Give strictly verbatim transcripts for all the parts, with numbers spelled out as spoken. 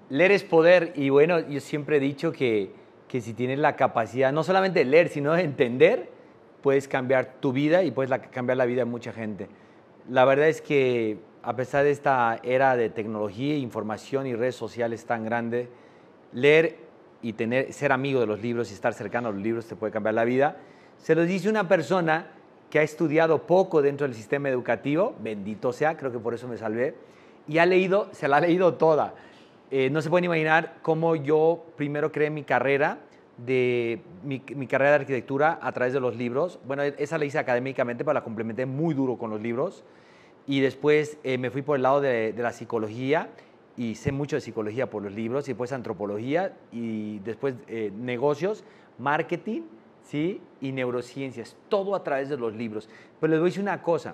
leer es poder y bueno, yo siempre he dicho que, que si tienes la capacidad no solamente de leer, sino de entender, puedes cambiar tu vida y puedes la, cambiar la vida de mucha gente. La verdad es que a pesar de esta era de tecnología, información y redes sociales tan grande, leer y tener, ser amigo de los libros y estar cercano a los libros te puede cambiar la vida. Se lo dice una persona que ha estudiado poco dentro del sistema educativo, bendito sea, creo que por eso me salvé, y ha leído, se la ha leído toda. Eh, no se pueden imaginar cómo yo primero creé mi carrera, de mi, mi carrera de arquitectura a través de los libros. Bueno, esa la hice académicamente, pero la complementé muy duro con los libros. Y después eh, me fui por el lado de, de la psicología y sé mucho de psicología por los libros, y después antropología y después eh, negocios, marketing, ¿sí? Y neurociencias, todo a través de los libros. Pero les voy a decir una cosa,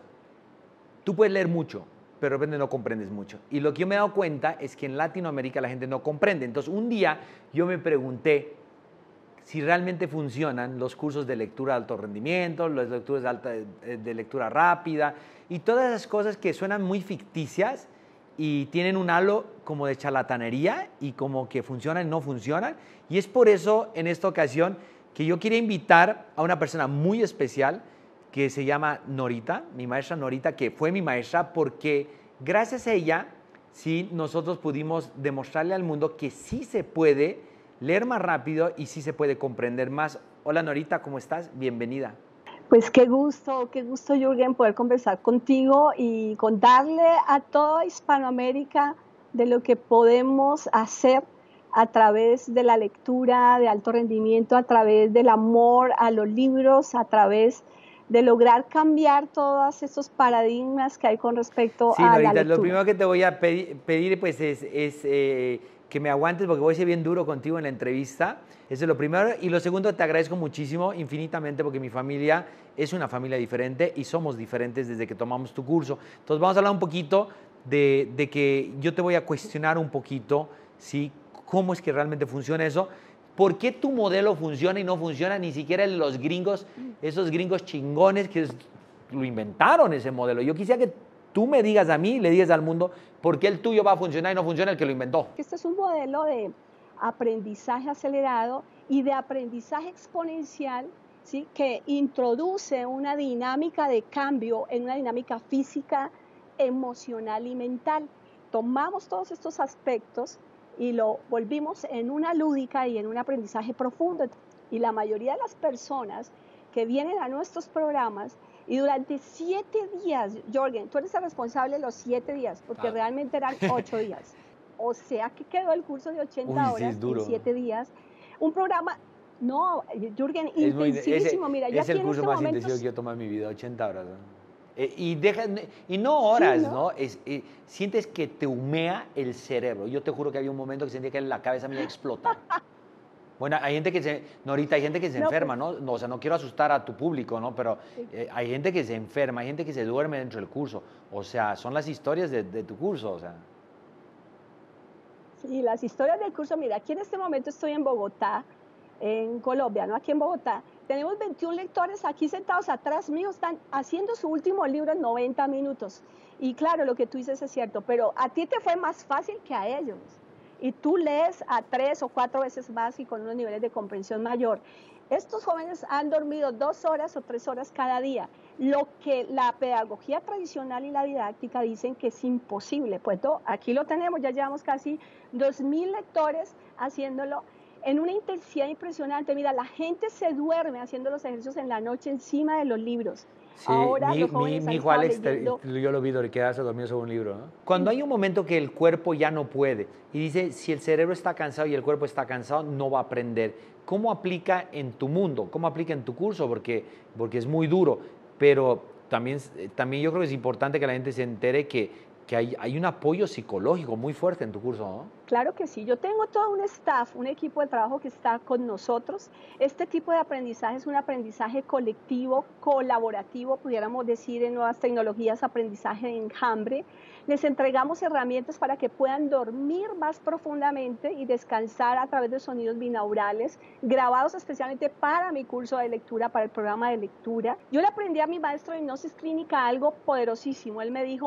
tú puedes leer mucho, pero de repente no comprendes mucho. Y lo que yo me he dado cuenta es que en Latinoamérica la gente no comprende. Entonces un día yo me pregunté si realmente funcionan los cursos de lectura de alto rendimiento, las lecturas de, alta, de lectura rápida y todas esas cosas que suenan muy ficticias y tienen un halo como de charlatanería y como que funcionan y no funcionan. Y es por eso en esta ocasión que yo quería invitar a una persona muy especial que se llama Norita, mi maestra Norita, que fue mi maestra porque gracias a ella sí nosotros pudimos demostrarle al mundo que sí se puede leer más rápido y sí se puede comprender más. Hola Norita, ¿cómo estás? Bienvenida. Pues qué gusto, qué gusto, Jürgen, poder conversar contigo y contarle a toda Hispanoamérica de lo que podemos hacer a través de la lectura de alto rendimiento, a través del amor a los libros, a través de lograr cambiar todos esos paradigmas que hay con respecto sí, a Norita, la lectura. Lo primero que te voy a pedir, pedir pues es, es eh, que me aguantes porque voy a ser bien duro contigo en la entrevista. Eso es lo primero. Y lo segundo, te agradezco muchísimo, infinitamente, porque mi familia es una familia diferente y somos diferentes desde que tomamos tu curso. Entonces vamos a hablar un poquito de, de que yo te voy a cuestionar un poquito, ¿sí? ¿Cómo es que realmente funciona eso? ¿Por qué tu modelo funciona y no funciona ni siquiera los gringos, esos gringos chingones que lo inventaron ese modelo? Yo quisiera que tú me digas a mí, le digas al mundo, ¿por qué el tuyo va a funcionar y no funciona el que lo inventó? Este es un modelo de aprendizaje acelerado y de aprendizaje exponencial, ¿sí? Que introduce una dinámica de cambio en una dinámica física, emocional y mental. Tomamos todos estos aspectos y lo volvimos en una lúdica y en un aprendizaje profundo. Y la mayoría de las personas que vienen a nuestros programas y durante siete días, Jürgen, tú eres el responsable de los siete días, porque ah. realmente eran ocho días. O sea que quedó el curso de ochenta Uy, sí, horas es duro. en siete días. Un programa, no, Jürgen, es intensísimo. Muy, ese, Mira, yo es aquí el curso en este más momento... intensivo que yo tomo en mi vida, ochenta horas. ¿no? Eh, y, deja, y no horas, sí, ¿no? ¿no? Es, eh, sientes que te humea el cerebro. Yo te juro que había un momento que sentía que la cabeza me iba a explotar. Bueno, hay gente que se, Norita, hay gente que se no, enferma, pues, ¿no? ¿no? O sea, no quiero asustar a tu público, ¿no? Pero eh, hay gente que se enferma, hay gente que se duerme dentro del curso. O sea, son las historias de, de tu curso, o sea. Sí, las historias del curso, mira, aquí en este momento estoy en Bogotá, en Colombia, ¿no? Aquí en Bogotá. Tenemos veintiún lectores aquí sentados atrás mío, están haciendo su último libro en noventa minutos. Y claro, lo que tú dices es cierto, pero a ti te fue más fácil que a ellos. Y tú lees a tres o cuatro veces más y con unos niveles de comprensión mayor. Estos jóvenes han dormido dos horas o tres horas cada día, lo que la pedagogía tradicional y la didáctica dicen que es imposible. Pues no, aquí lo tenemos, ya llevamos casi dos mil lectores haciéndolo en una intensidad impresionante. Mira, la gente se duerme haciendo los ejercicios en la noche encima de los libros. Sí, ahora mi, los jóvenes mi, mi han hijo Alex, leyendo... te, yo lo vi quedarse dormido sobre un libro, ¿no? Cuando hay un momento que el cuerpo ya no puede y dice, si el cerebro está cansado y el cuerpo está cansado, no va a aprender. ¿Cómo aplica en tu mundo? ¿Cómo aplica en tu curso? Porque, porque es muy duro, pero también, también yo creo que es importante que la gente se entere que, que hay, hay un apoyo psicológico muy fuerte en tu curso, ¿no? Claro que sí, yo tengo todo un staff, un equipo de trabajo que está con nosotros. Este tipo de aprendizaje es un aprendizaje colectivo, colaborativo, pudiéramos decir en nuevas tecnologías, aprendizaje de enjambre. Les entregamos herramientas para que puedan dormir más profundamente y descansar a través de sonidos binaurales, grabados especialmente para mi curso de lectura, para el programa de lectura. Yo le aprendí a mi maestro de hipnosis clínica algo poderosísimo. Él me dijo,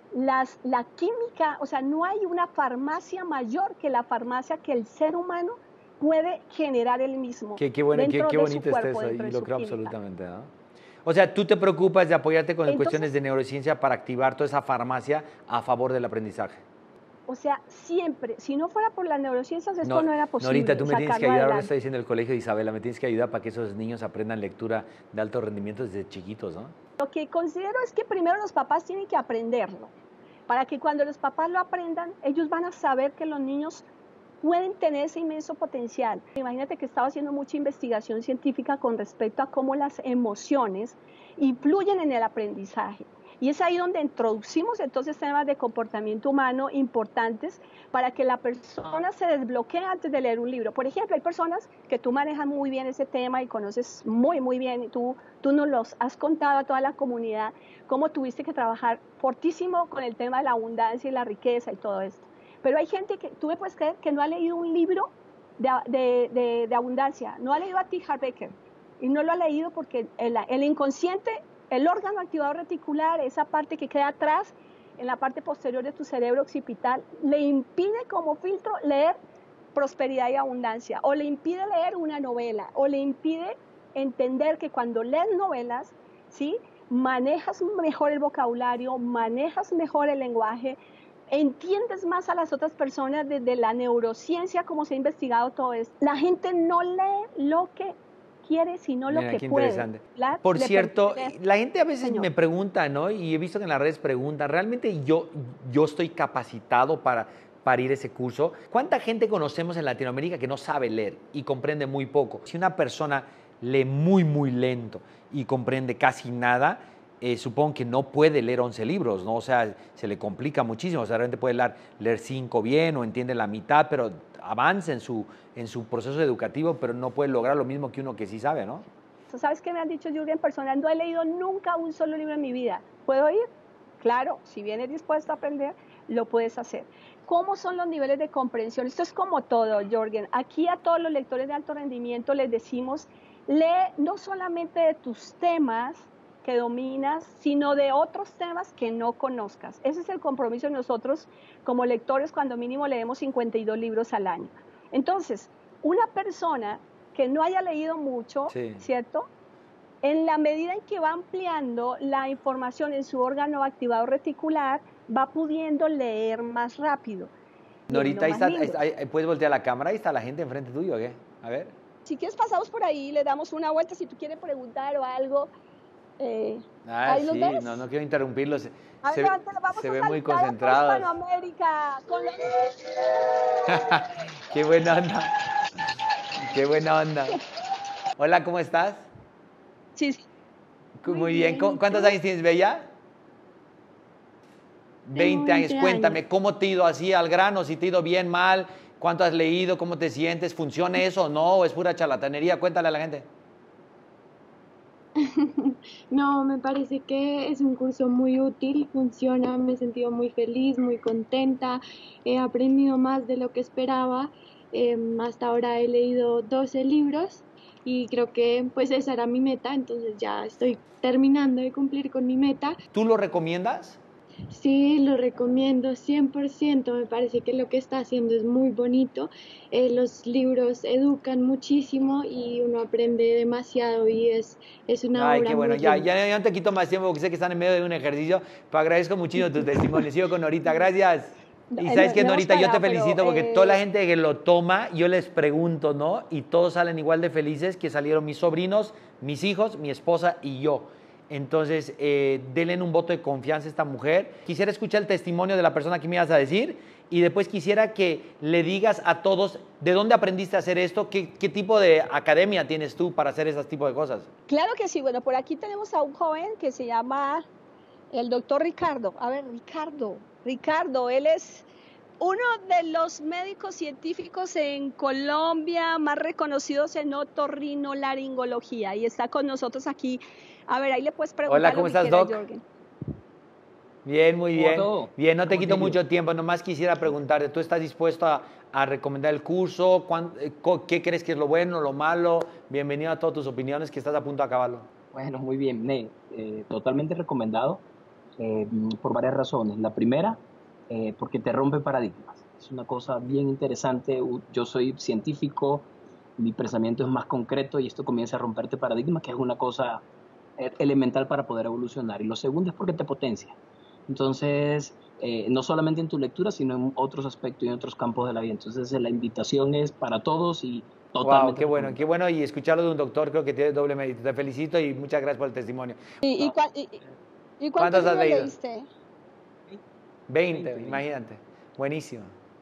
las, la química, o sea, no hay una farmacia mayor que la farmacia que el ser humano puede generar él mismo Qué, qué, bueno, qué, dentro qué de su bonito está cuerpo, eso, dentro y de lo su creo química. absolutamente, ¿no? O sea, tú te preocupas de apoyarte con Entonces, cuestiones de neurociencia para activar toda esa farmacia a favor del aprendizaje. o sea, siempre, si no fuera por las neurociencias, esto No, no era Norita, posible, tú me tienes que sacarlo ayudar, ahora adelante. está diciendo el colegio de Isabela, me tienes que ayudar para que esos niños aprendan lectura de alto rendimiento desde chiquitos, ¿no? Lo que considero es que primero los papás tienen que aprenderlo, para que cuando los papás lo aprendan, ellos van a saber que los niños pueden tener ese inmenso potencial. Imagínate que estaba haciendo mucha investigación científica con respecto a cómo las emociones influyen en el aprendizaje. Y es ahí donde introducimos entonces temas de comportamiento humano importantes para que la persona se desbloquee antes de leer un libro. Por ejemplo, hay personas que tú manejas muy bien ese tema y conoces muy, muy bien, y tú, tú nos los has contado a toda la comunidad, cómo tuviste que trabajar fortísimo con el tema de la abundancia y la riqueza y todo esto. Pero hay gente que, tú me puedes creer, que no ha leído un libro de, de, de, de abundancia, no ha leído a T. Harv Eker, y no lo ha leído porque el, el inconsciente, el órgano activador reticular, esa parte que queda atrás, en la parte posterior de tu cerebro occipital, le impide como filtro leer prosperidad y abundancia, o le impide leer una novela, o le impide entender que cuando lees novelas, ¿sí?, manejas mejor el vocabulario, manejas mejor el lenguaje, entiendes más a las otras personas desde la neurociencia, como se ha investigado todo esto. La gente no lee lo que quiere, sino lo Mira, que qué puede. interesante. La, Por le cierto, pertenece. la gente a veces Señor. me pregunta, ¿no? Y he visto que en las redes preguntan, ¿realmente yo, yo estoy capacitado para, para ir a ese curso? ¿Cuánta gente conocemos en Latinoamérica que no sabe leer y comprende muy poco? Si una persona lee muy, muy lento y comprende casi nada, eh, supongo que no puede leer once libros, ¿no? O sea, se le complica muchísimo. O sea, realmente puede leer, leer cinco bien o entiende la mitad, pero avanza en su, en su proceso educativo, pero no puede lograr lo mismo que uno que sí sabe, ¿no? ¿Sabes qué me han dicho, Jürgen? Personal, no he leído nunca un solo libro en mi vida. ¿Puedo ir? Claro, si vienes dispuesto a aprender, lo puedes hacer. ¿Cómo son los niveles de comprensión? Esto es como todo, Jürgen. Aquí a todos los lectores de alto rendimiento les decimos, lee no solamente de tus temas que dominas, sino de otros temas que no conozcas. Ese es el compromiso de nosotros como lectores cuando mínimo leemos cincuenta y dos libros al año. Entonces, una persona que no haya leído mucho, sí, ¿cierto?, en la medida en que va ampliando la información en su órgano activador reticular, va pudiendo leer más rápido. Norita, ahí está, ahí está, ahí, ¿puedes voltear la cámara? Ahí está la gente enfrente tuyo, ¿o qué? A ver. Si quieres pasamos por ahí, le damos una vuelta, si tú quieres preguntar o algo. Eh, ah, ¿ahí sí, ves? no, no quiero interrumpirlos. Se, ver, se, levántalo, vamos se a ven muy saludar concentrados. a Hispanoamérica. Con los... Qué buena onda. Qué buena onda. Hola, ¿cómo estás? Sí, sí. Muy, Muy bien. bien. ¿Cuántos años tienes, Bella? veinte años. Cuéntame, años. ¿Cómo te ha ido así al grano? ¿Si te ha ido bien, mal? ¿Cuánto has leído? ¿Cómo te sientes? ¿Funciona eso o no? ¿O es pura charlatanería? Cuéntale a la gente. No, me parece que es un curso muy útil, funciona, me he sentido muy feliz, muy contenta, he aprendido más de lo que esperaba. Eh, hasta ahora he leído doce libros y creo que pues esa era mi meta, entonces ya estoy terminando de cumplir con mi meta. ¿Tú lo recomiendas? Sí, lo recomiendo cien por ciento, me parece que lo que está haciendo es muy bonito, eh, los libros educan muchísimo y uno aprende demasiado y es, es una Ay, obra qué bueno, muy ya, linda. ya, ya no te quito más tiempo porque sé que están en medio de un ejercicio, pero agradezco muchísimo tu testimonio, sigo con Norita, gracias. Y sabes que, Norita, yo te felicito porque toda la gente que lo toma, yo les pregunto, ¿no? Y todos salen igual de felices que salieron mis sobrinos, mis hijos, mi esposa y yo. Entonces, eh, denle un voto de confianza a esta mujer. Quisiera escuchar el testimonio de la persona que me ibas a decir y después quisiera que le digas a todos de dónde aprendiste a hacer esto, qué, qué tipo de academia tienes tú para hacer ese tipo de cosas. Claro que sí. Bueno, por aquí tenemos a un joven que se llama el doctor Ricardo. A ver, Ricardo, Ricardo, él es uno de los médicos científicos en Colombia más reconocidos en otorrinolaringología y está con nosotros aquí. A ver, ahí le puedes preguntar. Hola, ¿cómo estás, Doc? Jorgen. Bien, muy bien. Todo? Bien, no te quito mucho tiempo, nomás quisiera preguntarte, ¿tú estás dispuesto a, a recomendar el curso? ¿Qué crees que es lo bueno, lo malo? Bienvenido a todas tus opiniones, que estás a punto de acabarlo. Bueno, muy bien, ne, eh, totalmente recomendado. eh, por varias razones. La primera, eh, porque te rompe paradigmas. Es una cosa bien interesante. Yo soy científico, mi pensamiento es más concreto y esto comienza a romperte paradigmas, que es una cosa elemental para poder evolucionar. Y lo segundo es porque te potencia. Entonces, eh, no solamente en tu lectura, sino en otros aspectos y en otros campos de la vida. Entonces, la invitación es para todos y totalmente. Wow, qué bueno, qué bueno. Y escucharlo de un doctor creo que tiene doble mérito. Te felicito y muchas gracias por el testimonio. ¿Y, y, cua- y, y ¿Cuántos cuántos has libros leído? leíste? veinte, imagínate. Buenísimo.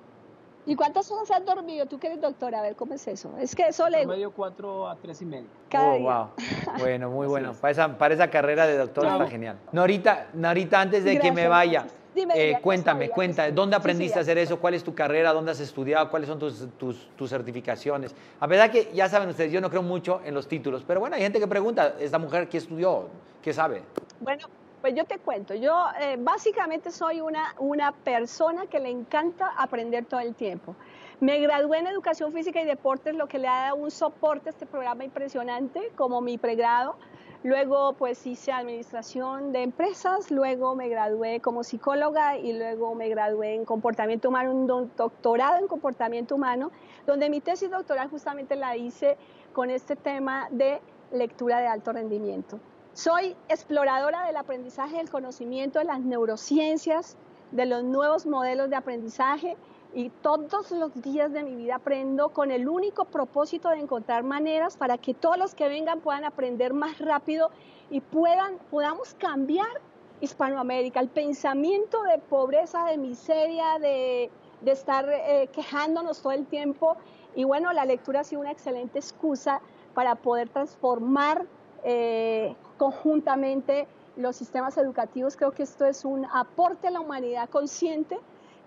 ¿Y cuántas horas has dormido? Tú que eres doctora, a ver, ¿cómo es eso? Es que eso le... Promedio cuatro a tres y medio. Cada Oh, día. wow. Bueno, muy Así bueno. es. Para esa, para esa carrera de doctor Claro. está genial. Norita, Norita, antes de que me Gracias, vaya, gracias. Dime, eh, dime, aquí cuéntame, estoy, aquí cuéntame, estoy. ¿dónde Sí, sí, aprendiste a aquí hacer estoy. eso? ¿Cuál es tu carrera? ¿Dónde has estudiado? ¿Cuáles son tus, tus, tus certificaciones? A verdad que ya saben ustedes, yo no creo mucho en los títulos, pero bueno, hay gente que pregunta, ¿esta mujer qué estudió? ¿Qué sabe? Bueno, pues yo te cuento. Yo eh, básicamente soy una, una persona que le encanta aprender todo el tiempo. Me gradué en Educación Física y Deportes, lo que le ha dado un soporte a este programa impresionante, como mi pregrado. Luego, pues hice Administración de Empresas, luego me gradué como psicóloga y luego me gradué en Comportamiento Humano, un do- doctorado en Comportamiento Humano, donde mi tesis doctoral justamente la hice con este tema de lectura de alto rendimiento. Soy exploradora del aprendizaje, del conocimiento, de las neurociencias, de los nuevos modelos de aprendizaje y todos los días de mi vida aprendo con el único propósito de encontrar maneras para que todos los que vengan puedan aprender más rápido y puedan, podamos cambiar Hispanoamérica. El pensamiento de pobreza, de miseria, de, de estar eh, quejándonos todo el tiempo. Y bueno, la lectura ha sido una excelente excusa para poder transformar eh, conjuntamente los sistemas educativos. Creo que esto es un aporte a la humanidad consciente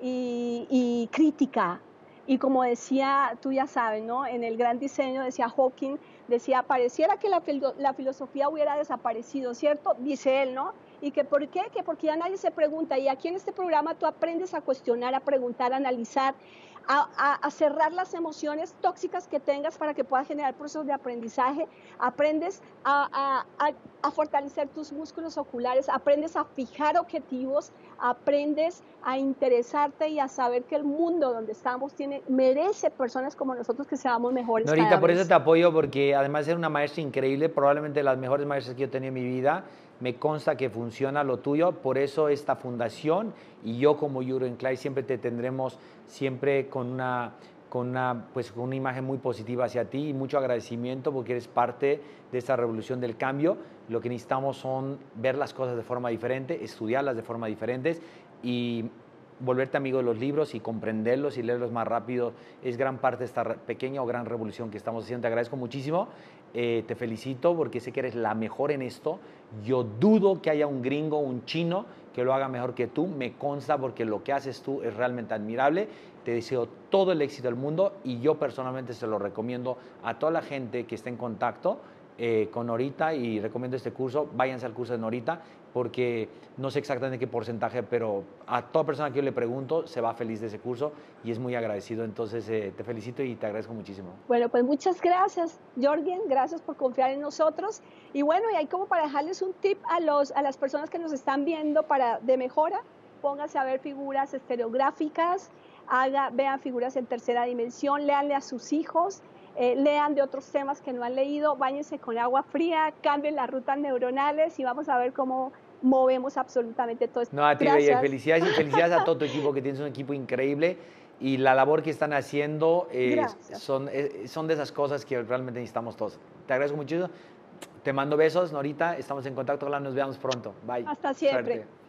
y, y crítica. Y como decía, tú ya sabes, ¿no? En el gran diseño decía Hawking, decía, pareciera que la, la filosofía hubiera desaparecido, ¿cierto? Dice él, ¿no? ¿Y que por qué? Que porque ya nadie se pregunta. Y aquí en este programa tú aprendes a cuestionar, a preguntar, a analizar, a, a, a cerrar las emociones tóxicas que tengas para que puedas generar procesos de aprendizaje. Aprendes a, a, a, a fortalecer tus músculos oculares, aprendes a fijar objetivos, aprendes a interesarte y a saber que el mundo donde estamos tiene, merece personas como nosotros que seamos mejores. Norita, cada por vez. eso te apoyo, porque además de ser una maestra increíble, probablemente de las mejores maestras que yo he tenido en mi vida, me consta que funciona lo tuyo, por eso esta fundación y yo como Jürgen Klein siempre te tendremos siempre con una, con una, pues, con una imagen muy positiva hacia ti y mucho agradecimiento porque eres parte de esta revolución del cambio. Lo que necesitamos son ver las cosas de forma diferente, estudiarlas de forma diferente y volverte amigo de los libros y comprenderlos y leerlos más rápido es gran parte de esta pequeña o gran revolución que estamos haciendo. Te agradezco muchísimo, eh, te felicito porque sé que eres la mejor en esto. Yo dudo que haya un gringo, un chino que lo haga mejor que tú, me consta porque lo que haces tú es realmente admirable. Te deseo todo el éxito del mundo y yo personalmente se lo recomiendo a toda la gente que esté en contacto eh, con Norita y recomiendo este curso. Váyanse al curso de Norita porque no sé exactamente qué porcentaje, pero a toda persona que yo le pregunto se va feliz de ese curso y es muy agradecido. Entonces eh, te felicito y te agradezco muchísimo. Bueno, pues muchas gracias, Jürgen, gracias por confiar en nosotros. Y bueno, y hay como para dejarles un tip a, los, a las personas que nos están viendo para, de mejora, pónganse a ver figuras estereográficas, haga, vean figuras en tercera dimensión, léanle a sus hijos, eh, lean de otros temas que no han leído, báñense con agua fría, cambien las rutas neuronales y vamos a ver cómo movemos absolutamente todo esto. No, a ti, Gracias. Bella, felicidades y felicidades a todo tu equipo, que tienes un equipo increíble y la labor que están haciendo eh, son, eh, son de esas cosas que realmente necesitamos todos. Te agradezco muchísimo. Te mando besos, Norita. Estamos en contacto. Ojalá nos veamos pronto. Bye. Hasta siempre. Suerte.